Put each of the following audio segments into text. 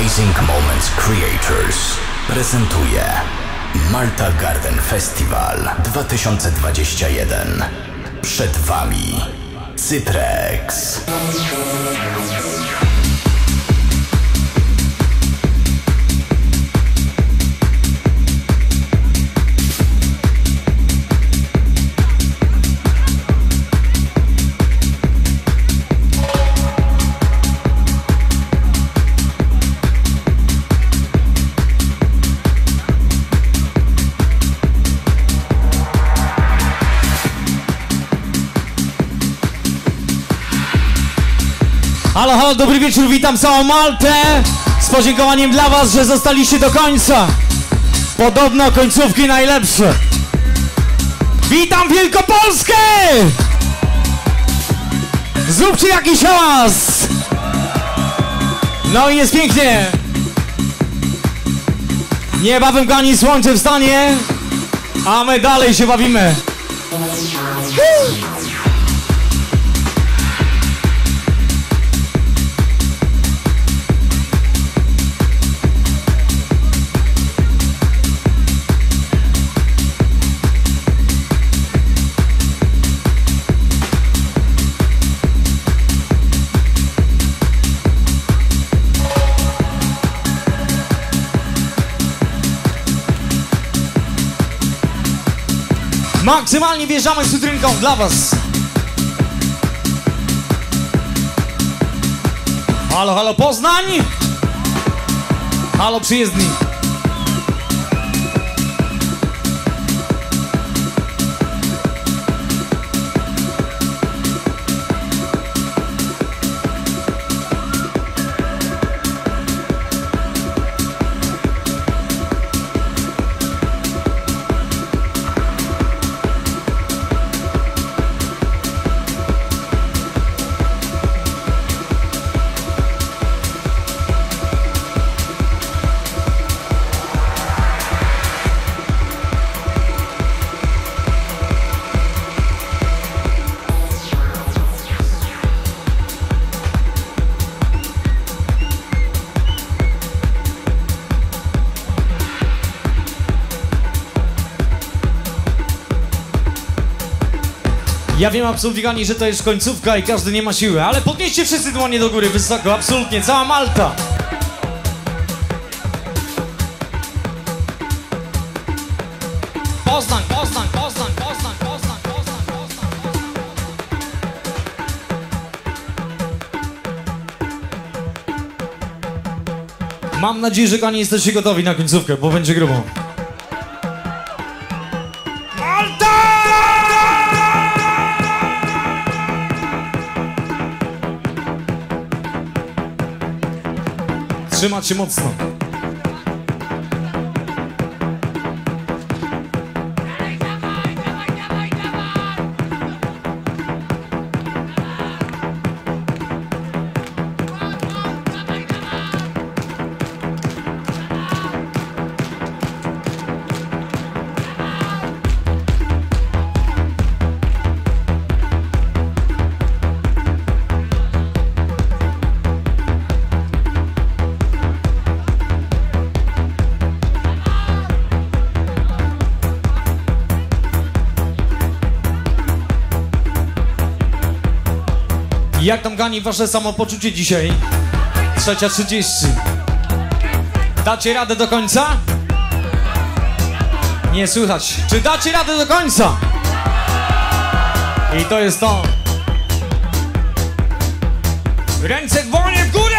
Amazing Moments Creators prezentuje Malta Garden Festival 2021. Przed Wami Cyprex. Halo, halo, dobry wieczór, witam całą Maltę z podziękowaniem dla was, że zostaliście do końca. Podobno końcówki najlepsze. Witam Wielkopolskę! Zróbcie jakiś hałas! No i jest pięknie. Niebawem gani słońce wstanie, a my dalej się bawimy. Maksymalnie wjeżdżamy z cytrynką dla was. Halo, halo Poznań. Halo przyjezdni. Ja wiem absolutnie, że to jest końcówka i każdy nie ma siły, ale podnieście wszyscy dłonie do góry wysoko, absolutnie, cała Malta. Poznań, Poznań, Poznań, Poznań, Poznań, Poznań, Poznań. Mam nadzieję, że kochani jesteście gotowi na końcówkę, bo będzie grubo. Trzymać się mocno. Jak tam gani wasze samopoczucie dzisiaj? 3:30. Dacie radę do końca? Nie słychać. Czy dacie radę do końca? I to jest to. Ręce dłonie w górę!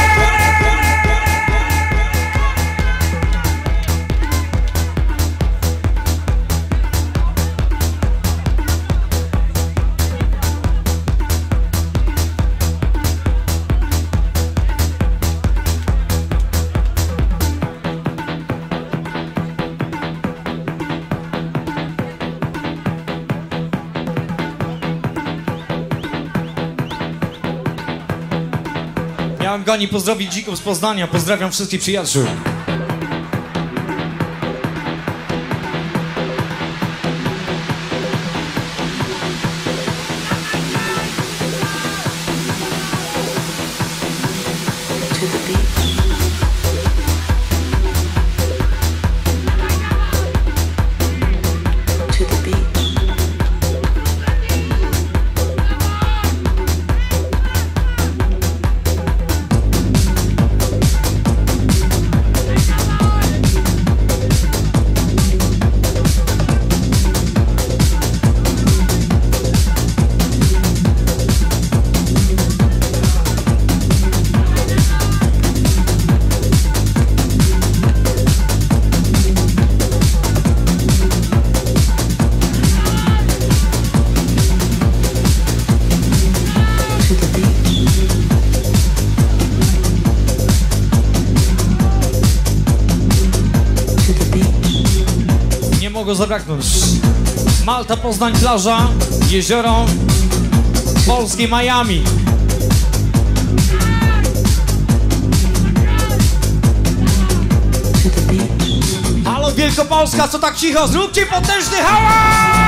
Miałem gani pozdrowić dzików z Poznania. Pozdrawiam wszystkich przyjaciół. To the beach. zabraknąć. Malta, Poznań, plaża, jezioro, polskie Miami. Halo Wielkopolska, co tak cicho? Zróbcie potężny hałas!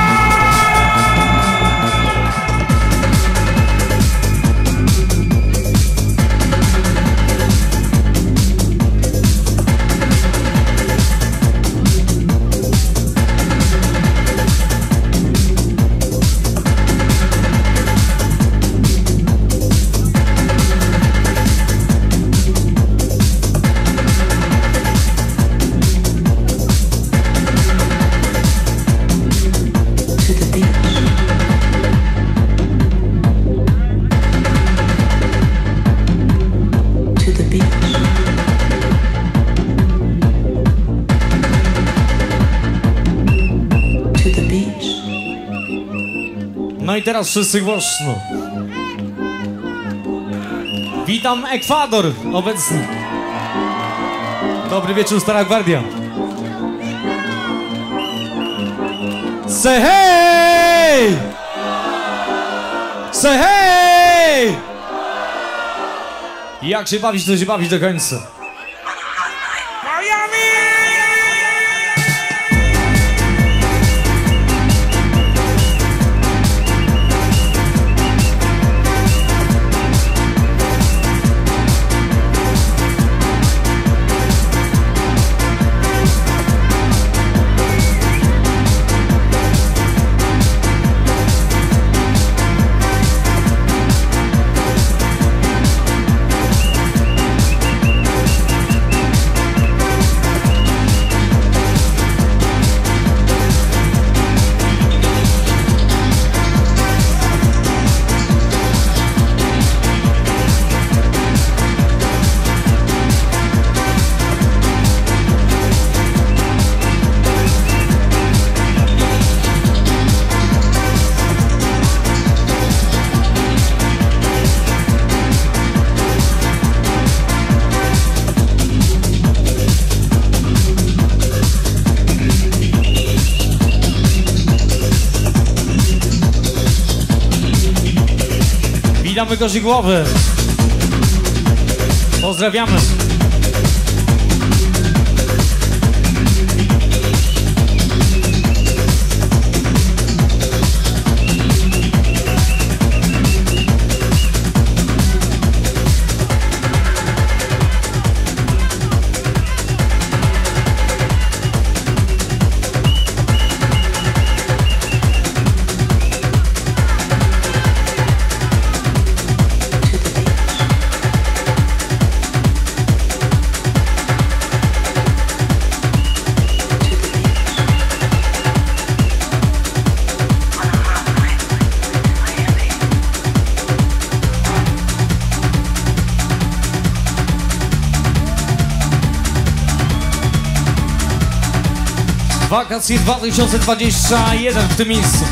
No i teraz wszyscy głośno. Witam Ekwador obecny. Dobry wieczór, Stara Gwardia. Say hey! Say hey! Jak się bawić, to się bawić do końca. Witamy Gorzygłowy. Pozdrawiamy. Wakacje 2021 w tym miejscu.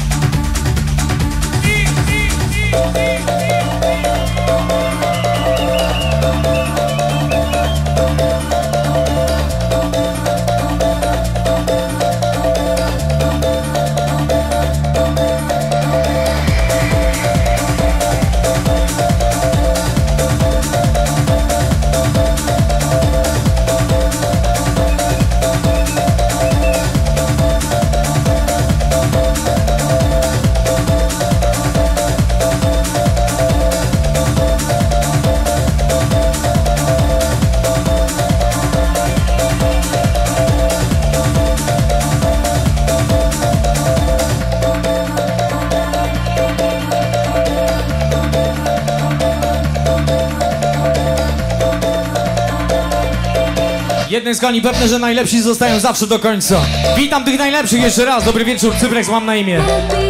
Jednym z koni pewne, że najlepsi zostają zawsze do końca. Witam tych najlepszych jeszcze raz. Dobry wieczór, Cyprex mam na imię.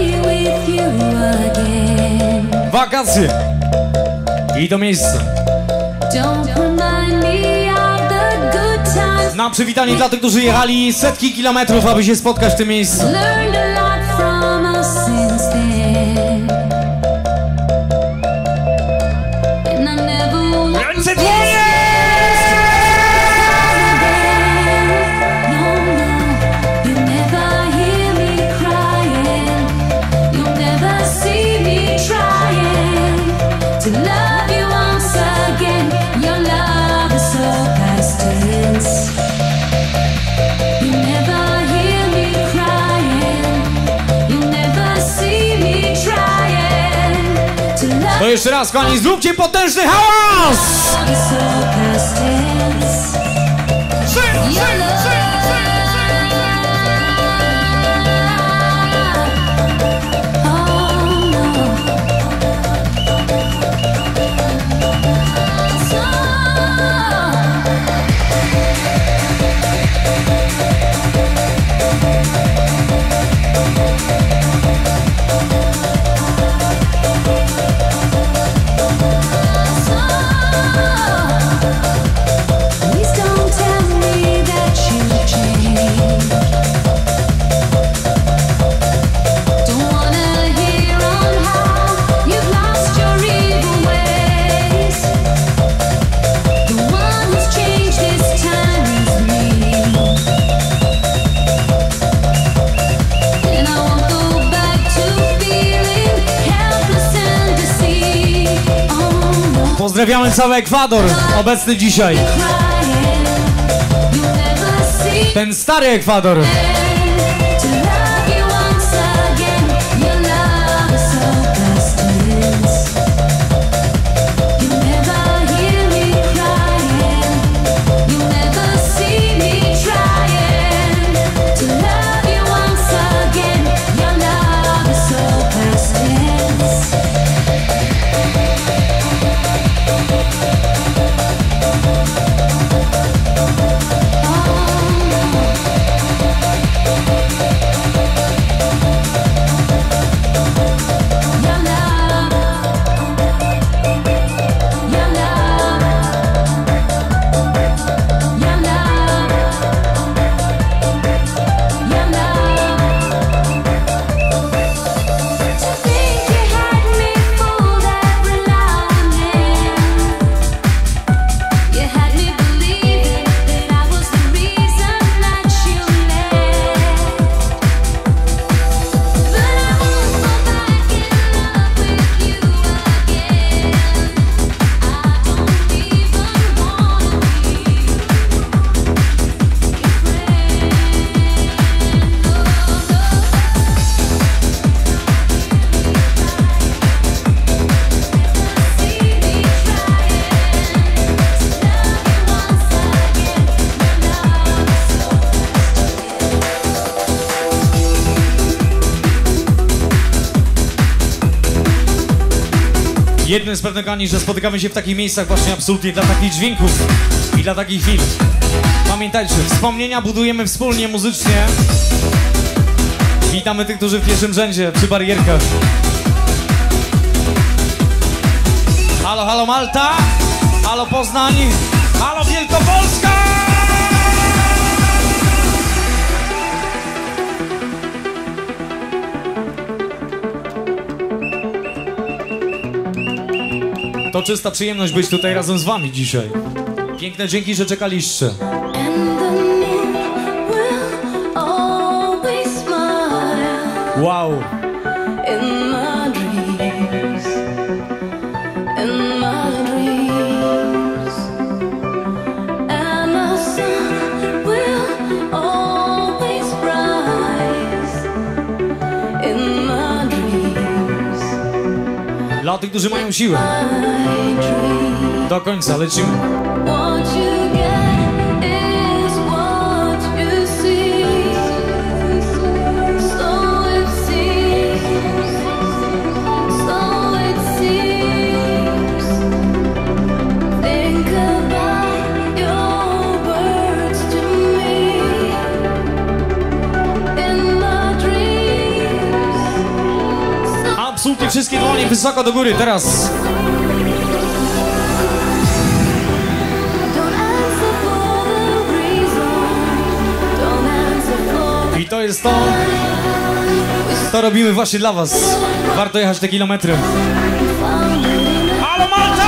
Wakacje. I to miejsce. Na przywitanie dla tych, którzy jechali setki kilometrów, aby się spotkać w tym miejscu. Ręce dłonie! To jeszcze raz, kochani, zróbcie potężny hałas! Pozdrawiamy cały Ekwador, obecny dzisiaj. Ten stary Ekwador. Jednym jest pewne, kochani, że spotykamy się w takich miejscach właśnie absolutnie dla takich dźwięków i dla takich chwil. Pamiętajcie, wspomnienia budujemy wspólnie, muzycznie. Witamy tych, którzy w pierwszym rzędzie przy barierkach. Halo, halo Malta, halo Poznań, halo Wielkopolska! To czysta przyjemność być tutaj razem z wami dzisiaj. Piękne dzięki, że czekaliście. Wow. Dla tych, którzy mają siłę. Do końca lecimy. Absolutnie wszystkie dłonie wysoko do góry, teraz. I to jest to, co robimy właśnie dla was. Warto jechać te kilometry. Halo Malta!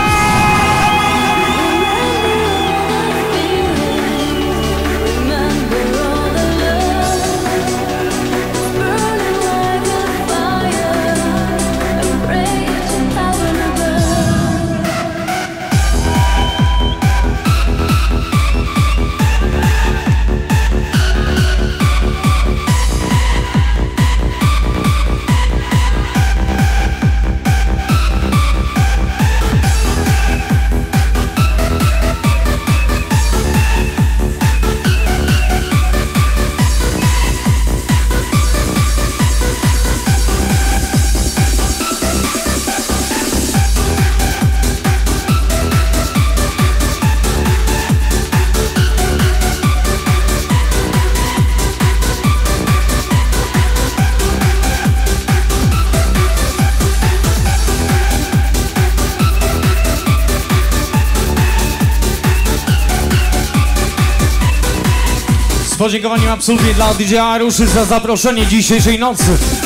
Z podziękowaniem absolutnie dla DJ Aruszy za zaproszenie dzisiejszej nocy.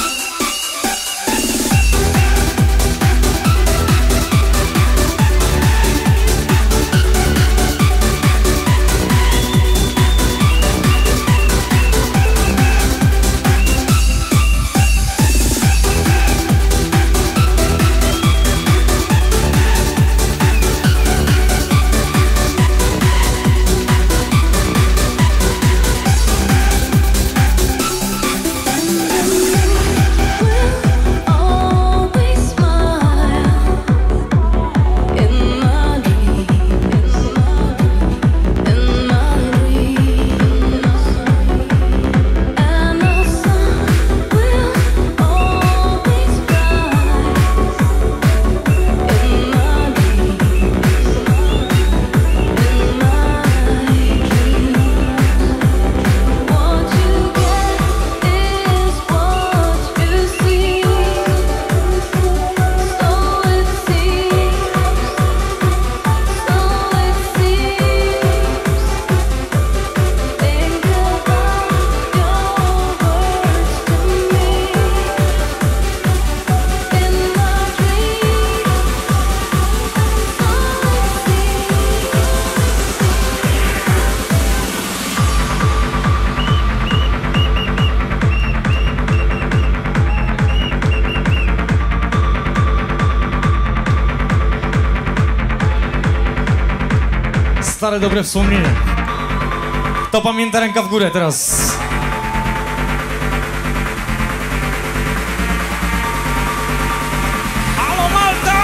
Stare dobre wspomnienie. Kto pamięta, ręka w górę teraz. Halo Malta!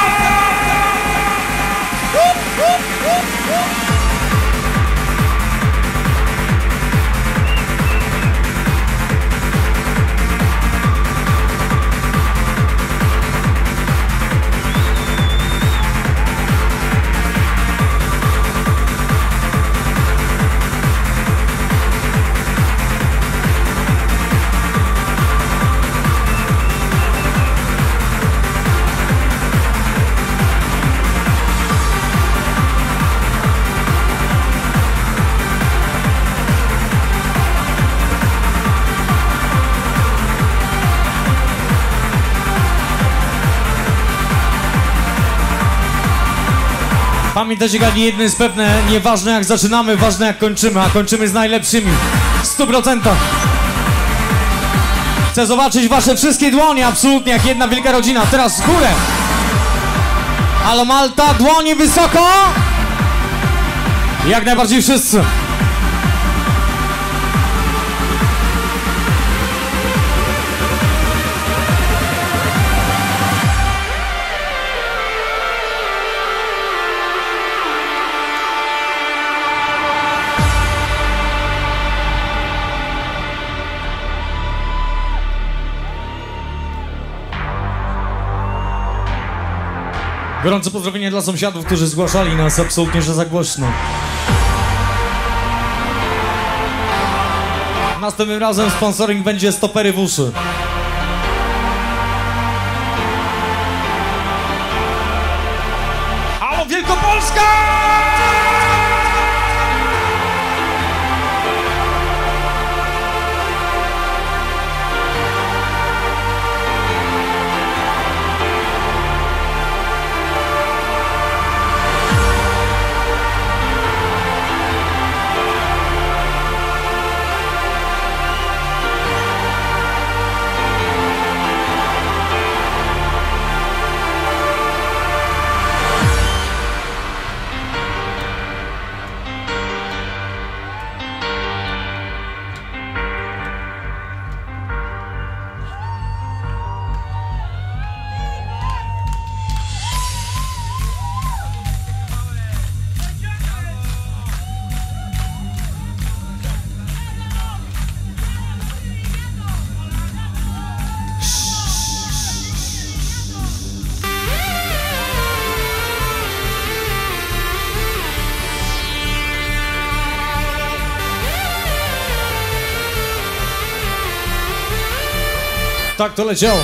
Pamiętajcie, Gali, jedno jest pewne, nieważne jak zaczynamy, ważne jak kończymy, a kończymy z najlepszymi. W 100%. Chcę zobaczyć wasze wszystkie dłonie, absolutnie, jak jedna wielka rodzina. Teraz w górę. Halo Malta, dłonie wysoko. Jak najbardziej wszyscy. Gorące pozdrowienia dla sąsiadów, którzy zgłaszali nas absolutnie, że za głośno. Następnym razem sponsoring będzie stopery w uszy. Halo Wielkopolska! Tak to leciało.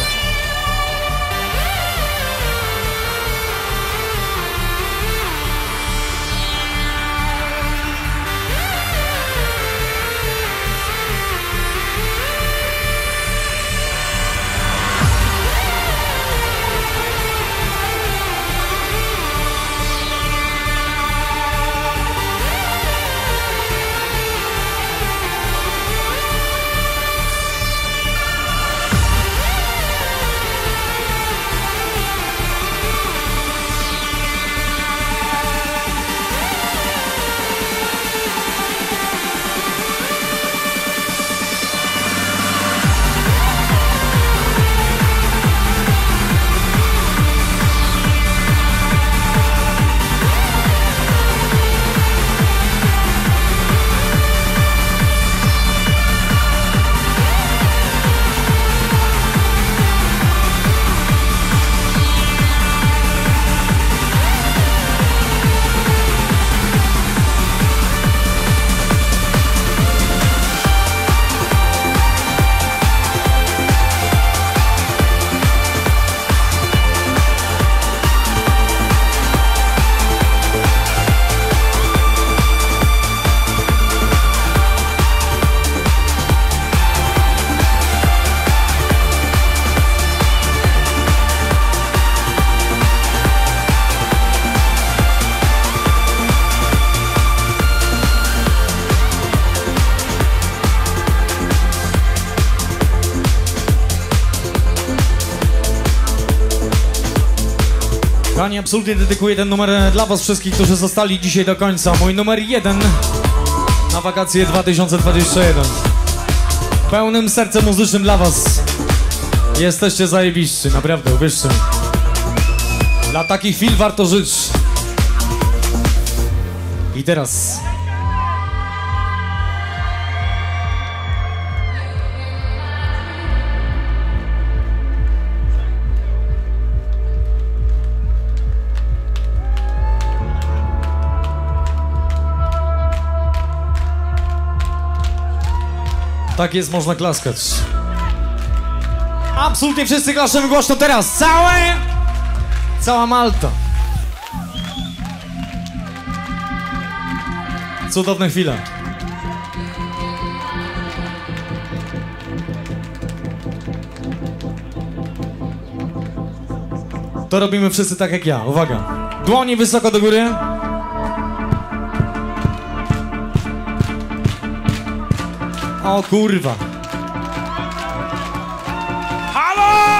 Kochani, absolutnie dedykuję ten numer dla was wszystkich, którzy zostali dzisiaj do końca. Mój numer 1 na wakacje 2021. Pełnym sercem muzycznym dla was. Jesteście zajebiści, naprawdę, uwierzcie mi. Dla takich chwil warto żyć. I teraz... Tak jest, można klaskać. Absolutnie wszyscy klaszemy głośno teraz. Cała Malta. Cudowne chwile. To robimy wszyscy tak jak ja. Uwaga. Dłonie wysoko do góry. O kurwa. Halo!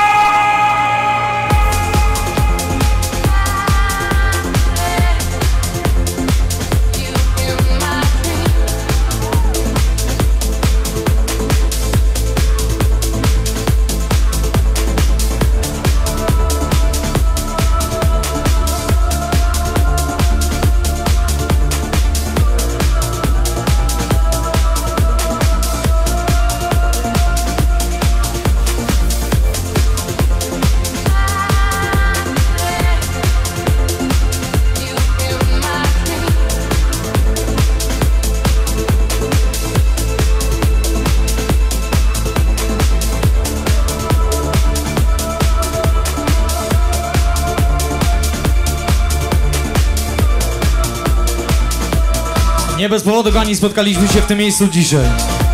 Nie bez powodu, kochani, spotkaliśmy się w tym miejscu dzisiaj.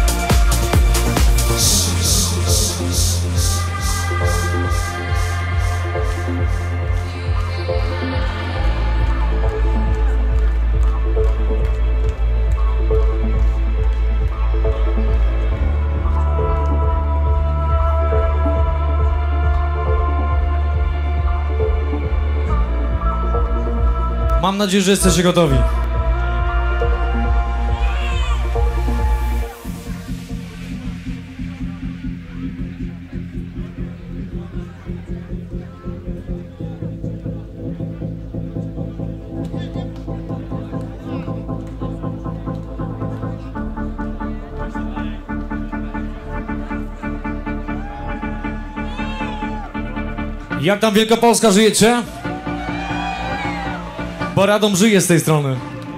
Mam nadzieję, że jesteście gotowi. Jak tam Wielkopolska, żyjecie? Bo Radom żyje z tej strony.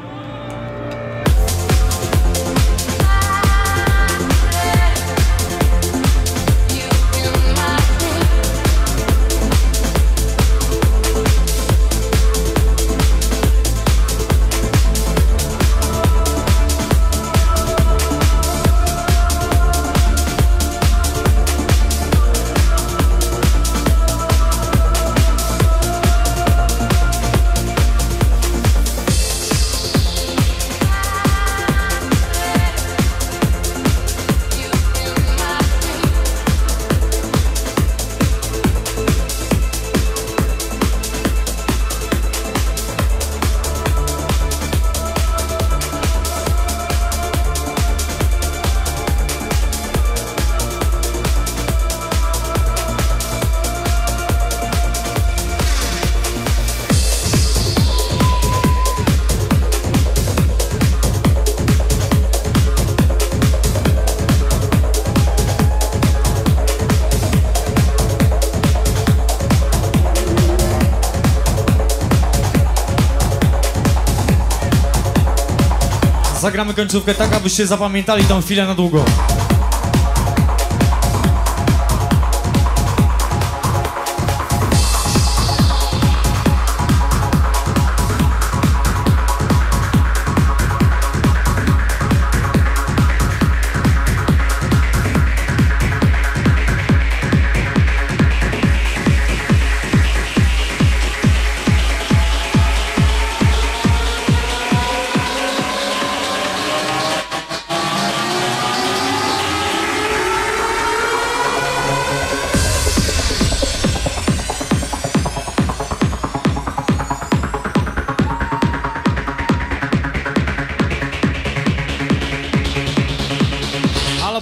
Zagramy końcówkę tak, abyście zapamiętali tą chwilę na długo.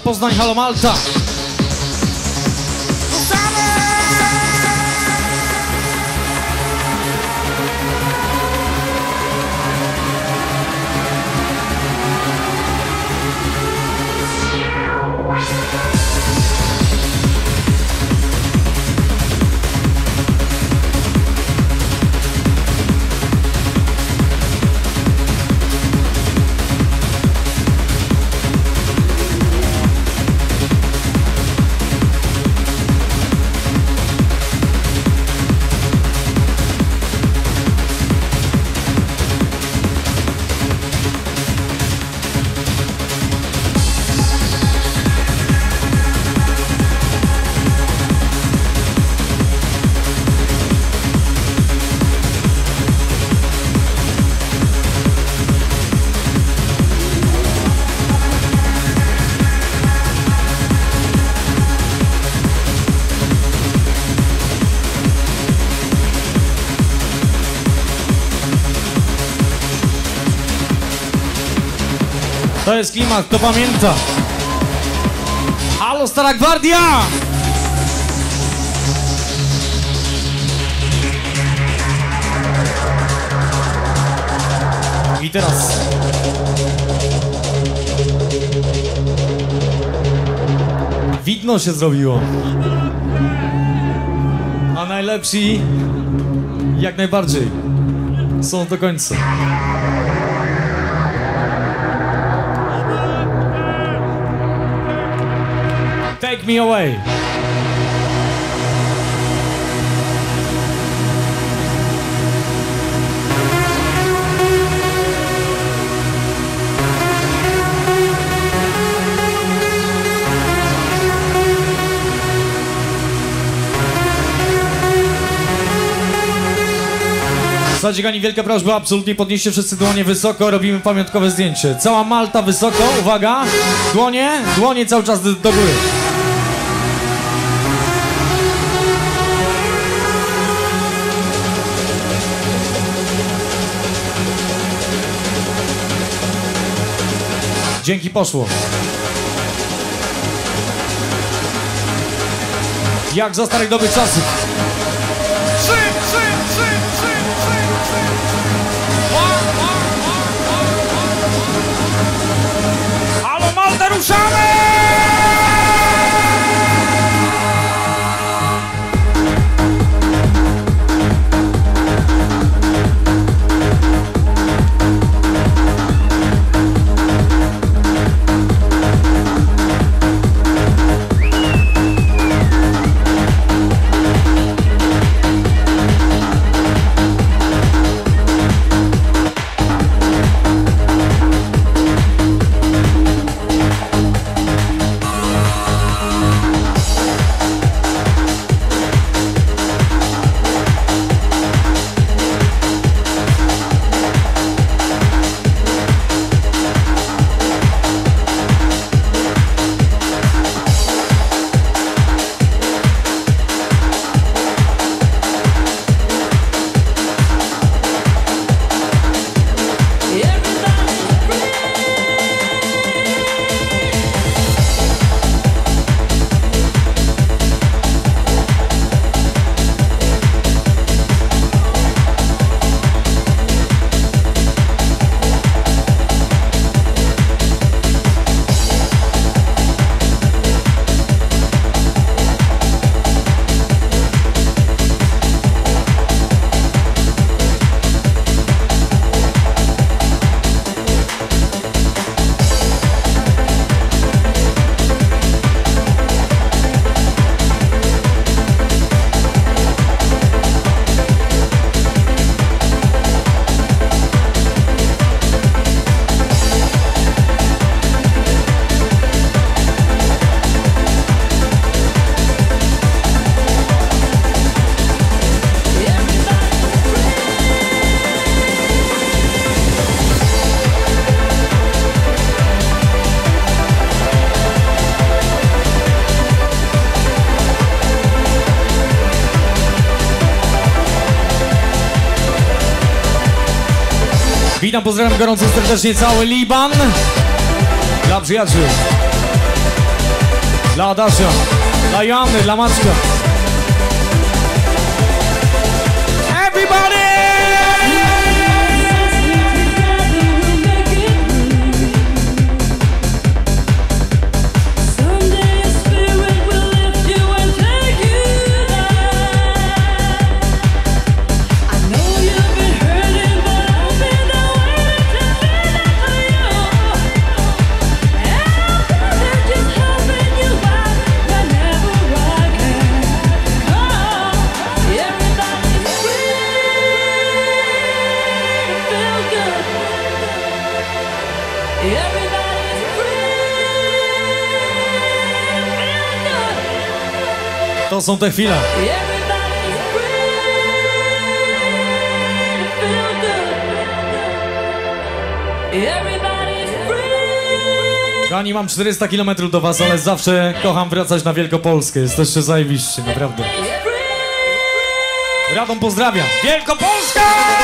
Poznań, halo Malta. To jest klimat, kto pamięta. Halo, Stara Gwardia! I teraz widno się zrobiło. A najlepsi jak najbardziej są do końca. Take me away. Zadzigani, wielka prośba, absolutnie podnieście wszyscy dłonie wysoko, robimy pamiątkowe zdjęcie. Cała Malta wysoko, uwaga, dłonie cały czas do góry. Dzięki, poszło. Jak za starych dobrych czasów. Halo Malta, ruszamy! Witam, pozdrawiam gorąco serdecznie cały Liban. Dla przyjaciół. Dla Adasia, dla Joanny, dla Maćka. Everybody! To są te chwile. Kochani, mam 400 km do was, ale zawsze kocham wracać na Wielkopolskę. Jesteście zajebiście, naprawdę. Radom pozdrawiam. Wielkopolska!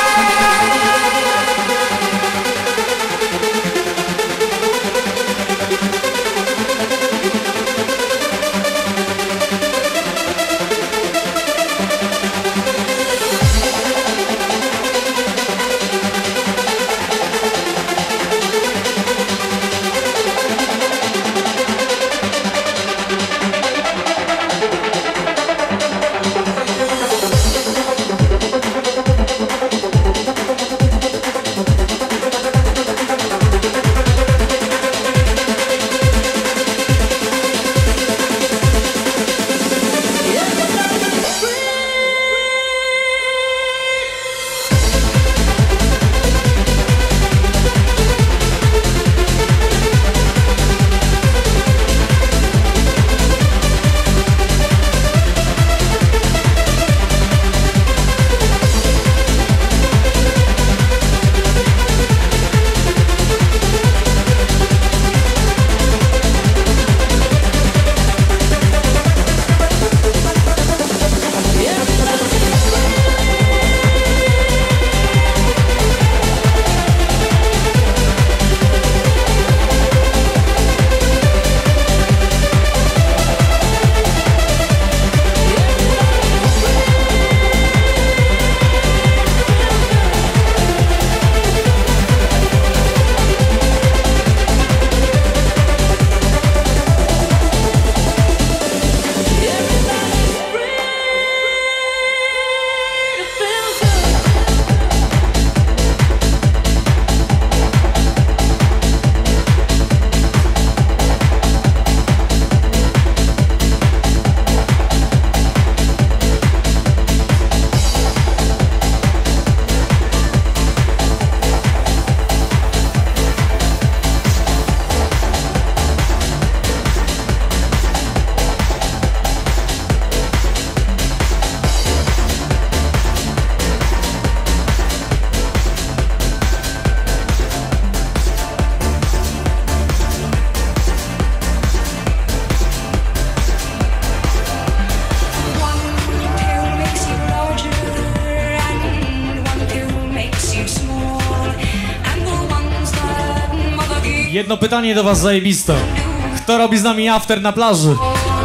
Jedno pytanie do was zajebiste. Kto robi z nami after na plaży?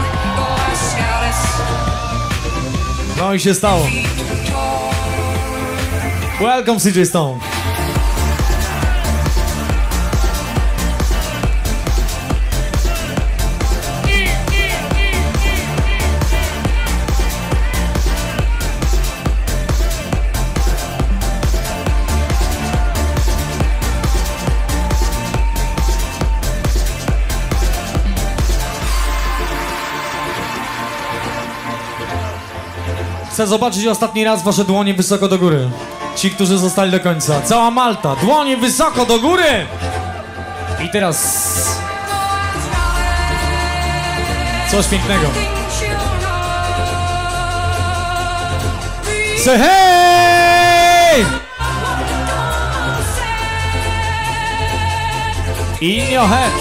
No i się stało. Welcome CJ Stone. Chcę zobaczyć ostatni raz wasze dłonie wysoko do góry. Ci, którzy zostali do końca. Cała Malta. Dłonie wysoko do góry! I teraz... coś pięknego. Say hey! In your head.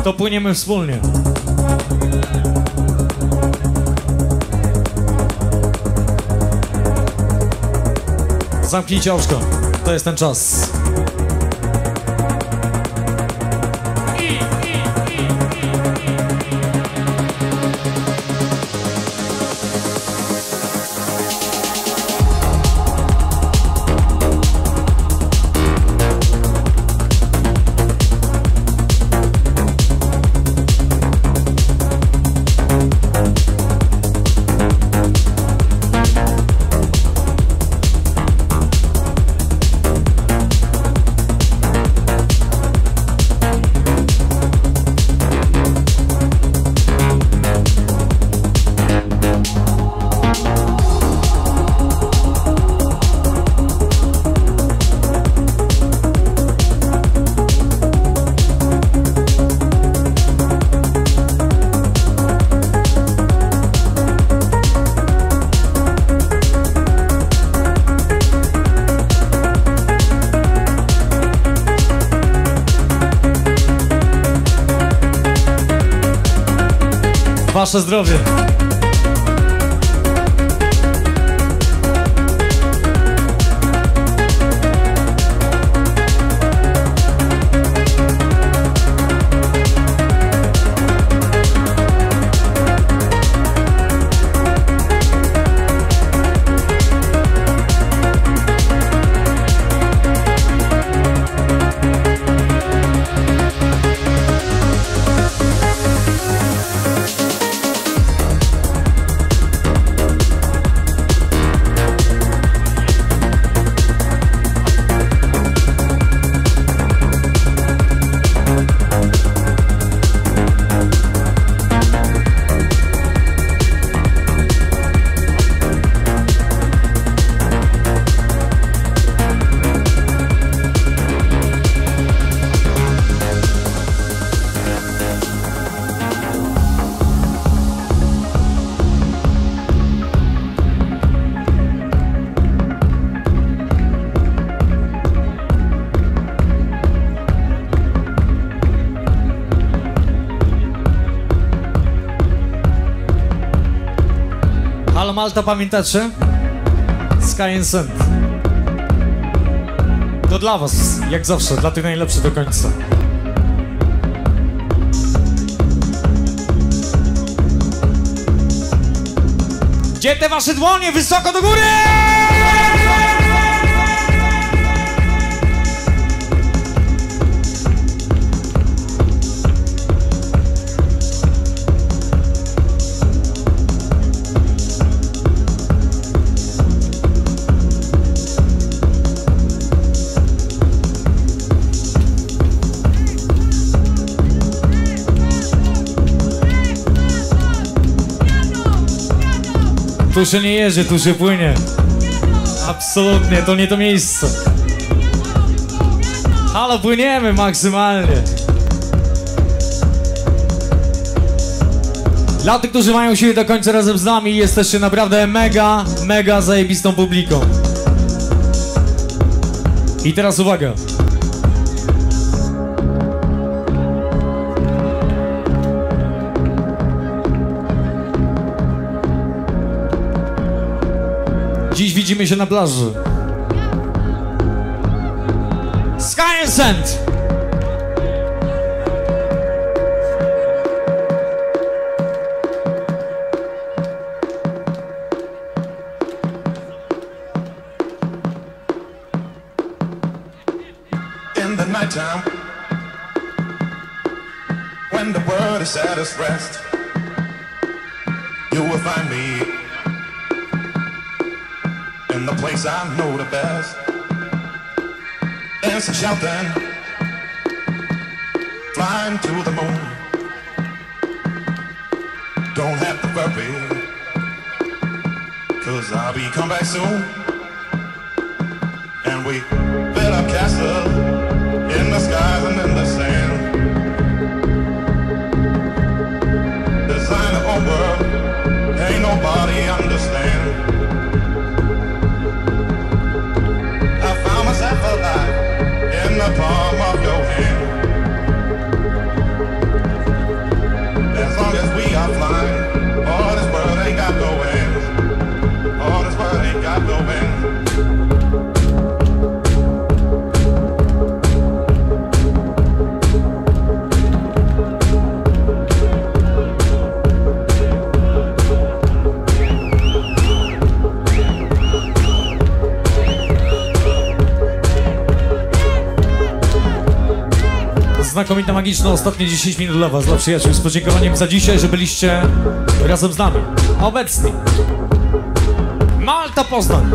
to płyniemy wspólnie. Zamknijcie oczko, to jest ten czas. Wasze zdrowie. Halo Malta, pamiętacie? Sky and Sand. To dla was, jak zawsze, dla tych najlepszych do końca. Gdzie te wasze dłonie? Wysoko do góry! Tu się nie jedzie, tu się płynie. Absolutnie, to nie to miejsce. Ale płyniemy maksymalnie. Dla tych, którzy mają siły do końca razem z nami, jesteście naprawdę mega zajebistą publiką. I teraz uwaga. Dziś widzimy się na plaży. Sky and Sand. In the nighttime, when the world is at its rest, you will find me in the place I know the best. Dancing, shouting, flying to the moon. Don't have to worry, 'cause I'll be come back soon. And we build up castles in the skies and in the sand. Design our own world, ain't nobody understand. I found myself alive in the palm of your hand. Znakomita, magiczna, ostatnie 10 minut dla was, dla przyjaciół, z podziękowaniem za dzisiaj, że byliście razem z nami, obecni. Malta, Poznań.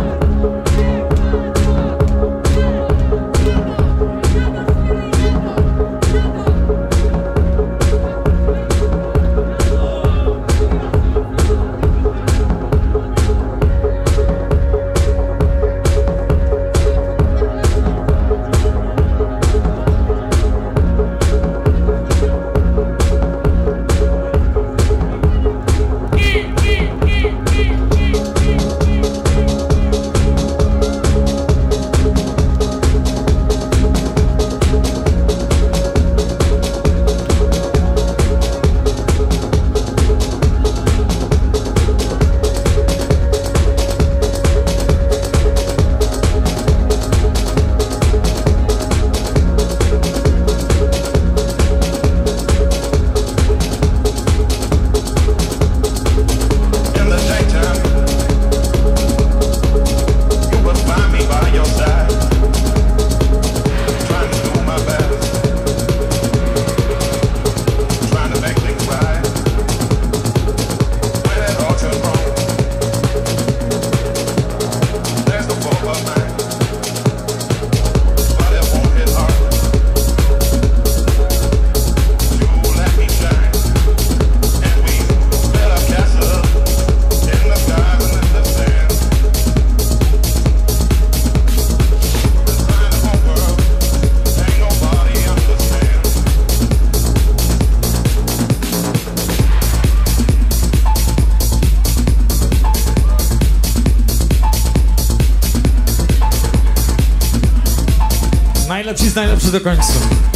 Najlepszy z najlepszy do końca.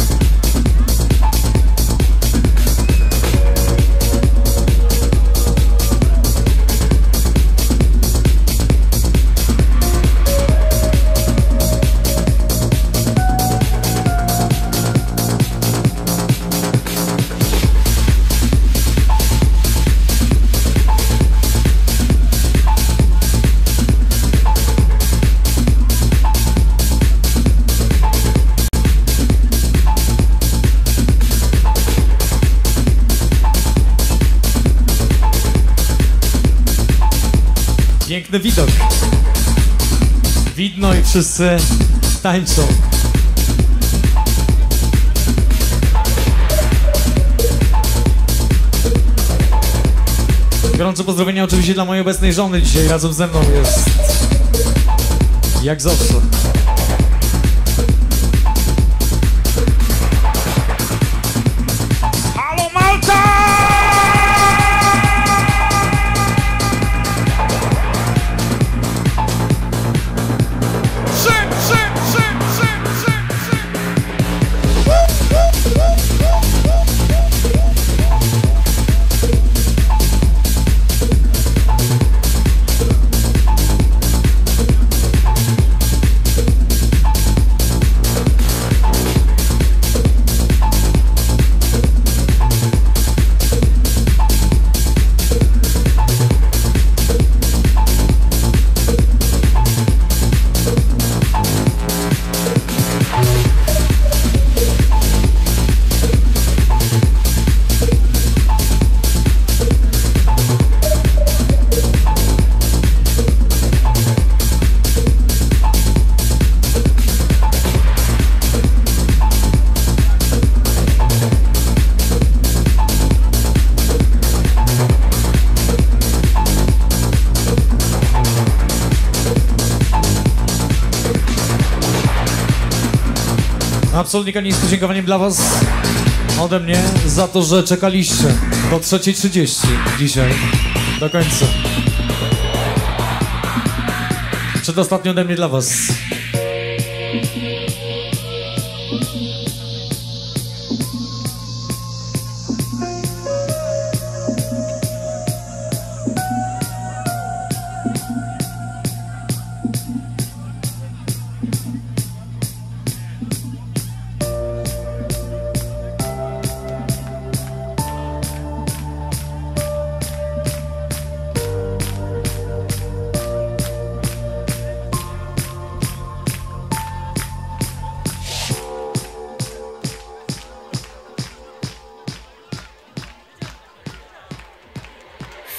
Piękny widok. Widno i wszyscy tańczą. Gorące pozdrowienia oczywiście dla mojej obecnej żony. Dzisiaj razem ze mną jest jak zawsze. Halo Malta! Absolutnie koniec z podziękowaniem dla was ode mnie za to, że czekaliście do 3:30 dzisiaj do końca. Przedostatni ode mnie dla was.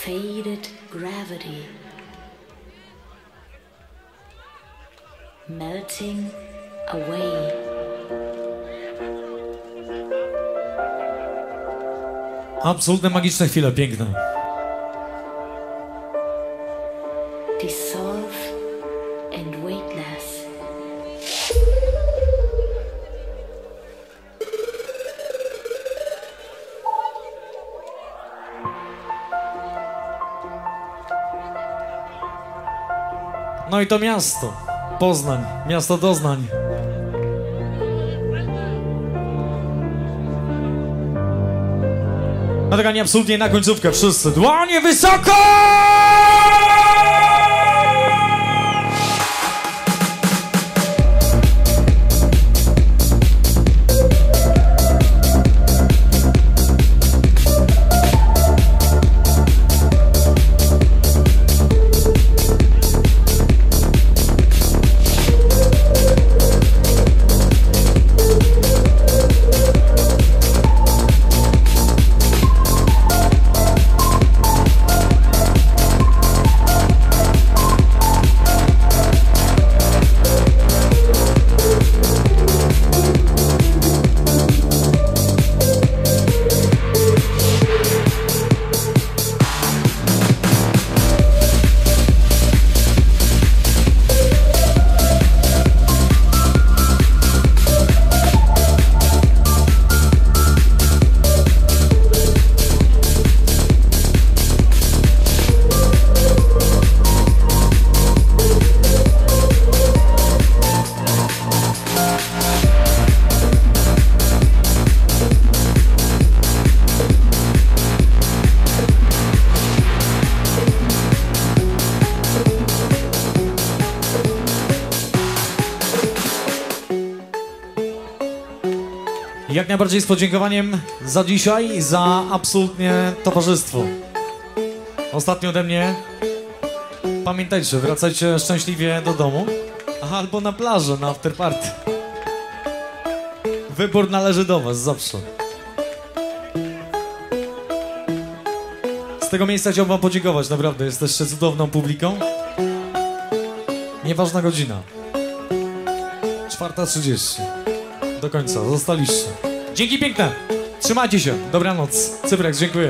Faded gravity, melting away. Absolutne magiczne chwile, piękne. Dissolve and weightless. No i to miasto, Poznań, miasto doznań. Nagranie absolutnie na końcówkę, wszyscy dłonie wysoko! Jak najbardziej z podziękowaniem za dzisiaj, za absolutnie towarzystwo. Ostatnio ode mnie. Pamiętajcie, wracajcie szczęśliwie do domu. Albo na plażę, na afterparty. Wybór należy do was zawsze. Z tego miejsca chciałbym wam podziękować, naprawdę. Jesteście cudowną publiką. Nieważna godzina. 4:30. Do końca, zostaliście. Dzięki piękne. Trzymajcie się. Dobranoc. Cyprek, dziękuję.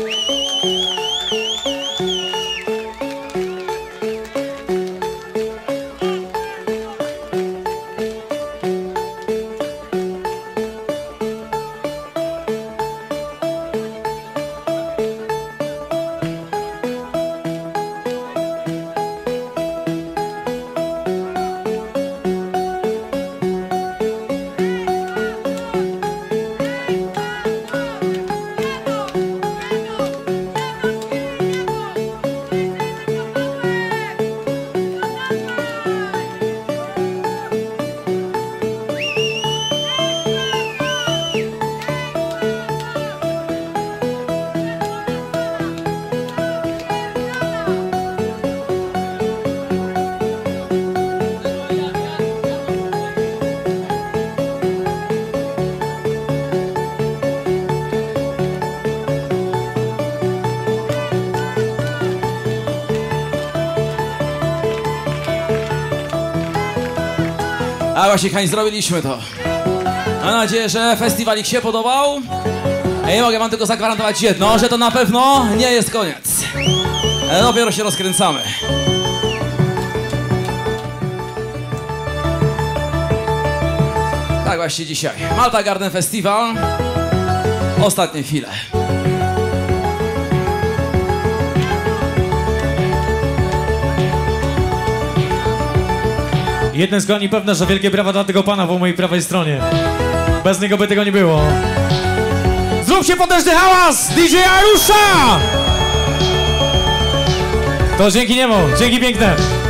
A właśnie, Hań, zrobiliśmy to. Mam nadzieję, że festiwalik się podobał. I mogę wam tylko zagwarantować jedno, że to na pewno nie jest koniec. Dopiero się rozkręcamy. Tak właśnie dzisiaj. Malta Garden Festival. Ostatnie chwile. Jedne z koni pewne, że wielkie brawa dla tego pana po mojej prawej stronie. Bez niego by tego nie było. Zróbcie potężny hałas! DJ Arusha! To dzięki niemu, dzięki piękne.